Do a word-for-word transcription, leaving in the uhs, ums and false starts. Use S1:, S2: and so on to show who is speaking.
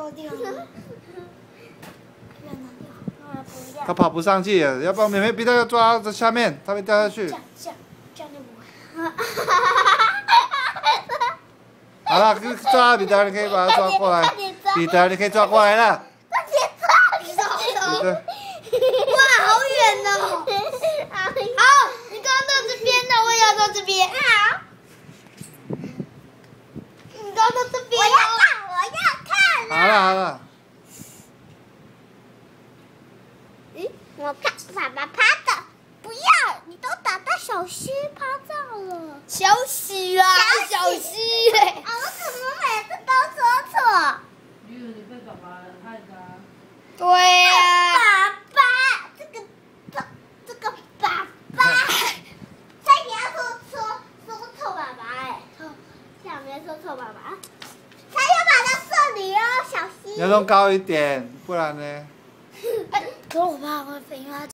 S1: 掉掉了。
S2: 他跑不上去了，要不然妹妹比他要抓在下面，他会掉下去。
S1: 这样这样这样就不会。
S2: 好了，抓彼得，你可以把他抓过来。彼得，你可以抓过来了。
S1: 你抓，你抓。
S2: 彼得。
S1: 哇，好远哦！好，你刚刚到这边的，我也要到这边。好。你刚到这边。我要看，我要看。
S2: 好了好了。
S1: 咦，我看爸爸趴的，不要，你都打到小溪趴到了。小喜啦，小溪嘞。啊，我怎么每次都说错？
S3: 因为你被爸爸害的啊。
S1: 对呀。爸爸，这个这这个爸爸，他也要说说说错爸爸哎，错，下面说错爸爸，他要把它射离哦，小溪。
S2: 要弄高一点，不然呢？
S1: 哎，可是我怕会飞，因为它。